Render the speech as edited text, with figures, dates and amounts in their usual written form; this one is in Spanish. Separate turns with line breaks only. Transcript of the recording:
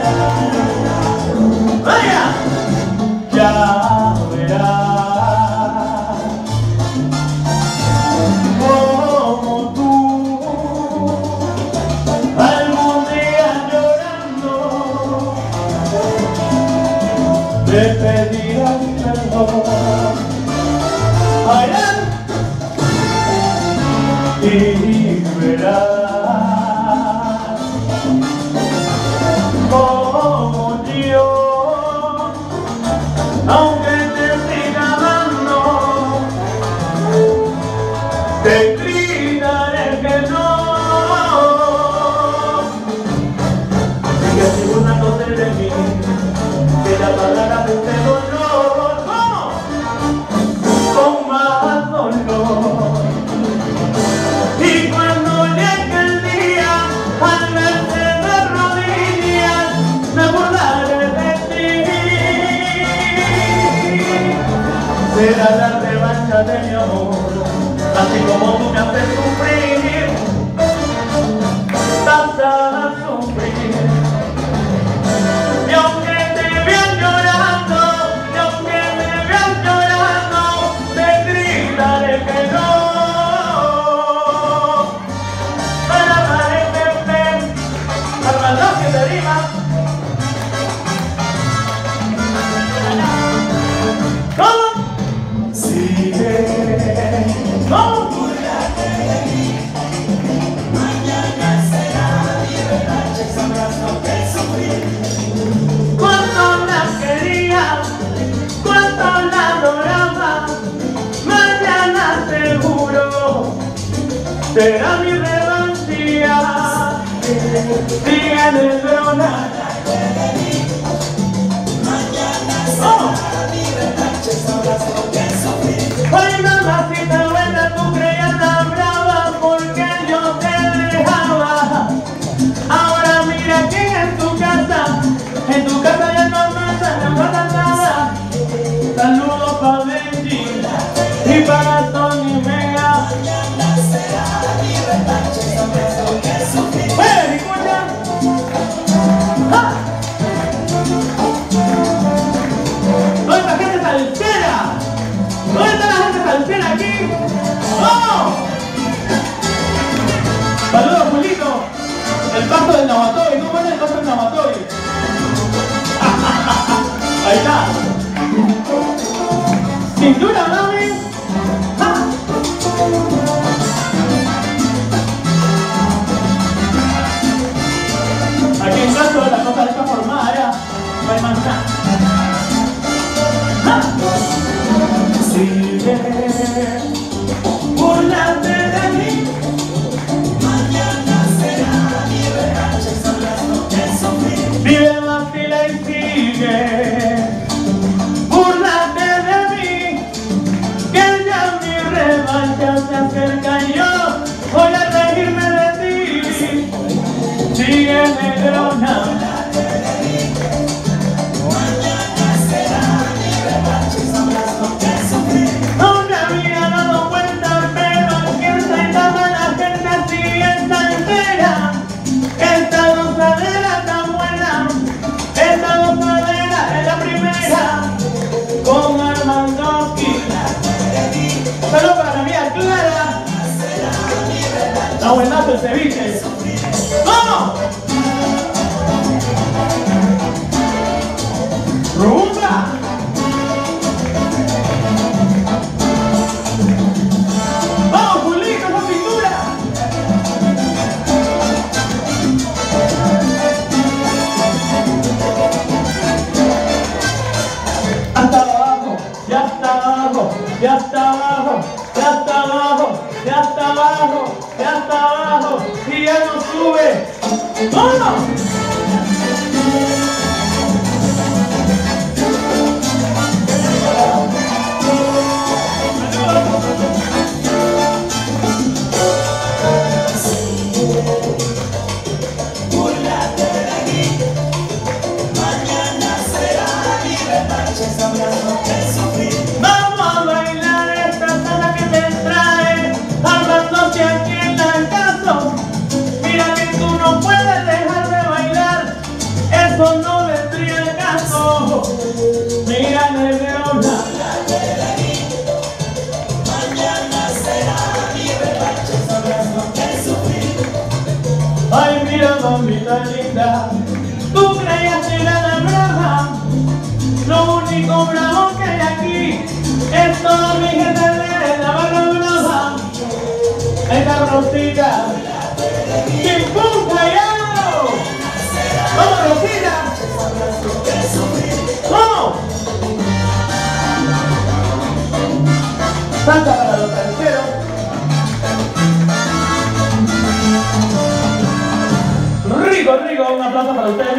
¡Vaya! Ya verás como tú algún día llorando te pedirás perdón. Vaya y verás como yo, aunque te siga amando, te gritaré que no. Sigue burlándote de mí, que la palabra de este dolor, ¿cómo? Con más dolor. Y cuando llegue el día, al verte de rodillas, me burlaré de ti. Será la revancha de mi amor, así como tú me haces sufrir, vas a sufrir. Y aunque te vean llorando, y aunque me vean llorando, te gritaré que no. Que te rima. ¿Cómo? Sigue. ¿Cómo?
Burlate de mí. Mañana será mi revancha y sabrás lo que sufrí.
Cuánto la quería, cuánto la adoraba, mañana seguro será mi revancha. Sigue negrona.
Mañana será mi revancha y sabrás lo que sufrí.
Ay, mamacita buena, tú creías tan brava porque yo te dejaba. Ahora mira aquí en tu casa ya no pasa nada. Saludos para Benji y para Tony Mega.
Mañana será mi revancha y sabrás lo que sufrí.
¡Oye, escucha! ¡Ja! ¿Dónde está la gente salsera? ¿Dónde está la gente salsera aquí? ¡Vamos! Saludos, Julito. El pasto del Navatoy. ¿Cómo es el pasto del Navatoy? Ahí está. Cintura, mami. ¡Ja! Aquí en caso la cosa está formada ya. No hay más nada. ¡Ja! Sigue.
Burlate de mí. Mañana será mi revancha y sabrás lo que sufrí.
Vive, vacila y sigue. Burlate de mí, que ya mi revancha se acerca y yo voy a reírme de ti. Sigue, negrona.
Mañana será mi revancha y sabrás lo que sufrí.
No me había dado cuenta, pero aquí en Saitama la gente sigue salsera. Esta gozadera tan buena, esta gozadera es la primera. Con Armandoski. Saludos para la mía Clara. Está buenazo el ceviche. ¡Vamos! ¡Rumba! ¡Vamos, Julito, esa pintura! Hasta abajo, ya está abajo, ya está abajo, ya está abajo, ya está abajo, ya está abajo, y ya no sube. ¡Vamos!
Burlate de mí. Mañana será mi revancha y sabrás lo que sufrí.
Vamos a bailar esta salsa que te trae, hablándote aquí en la casa. Mira que tú no puedes dejar de bailar. eso no vendría al caso. Mira, Negrona,
Mañana será mi revancha, sabrás lo que es sufrir.
ay, mira, mamita linda, tú creías que era la brava. Lo único bravo que hay aquí es toda mi gente de la barra brava. Esta Rosita, ¡Kim Pum Callao! ¡Vamos, Rosita! ¡Vamos! Salsa para los terceros. Rico, rico, un aplauso para ustedes.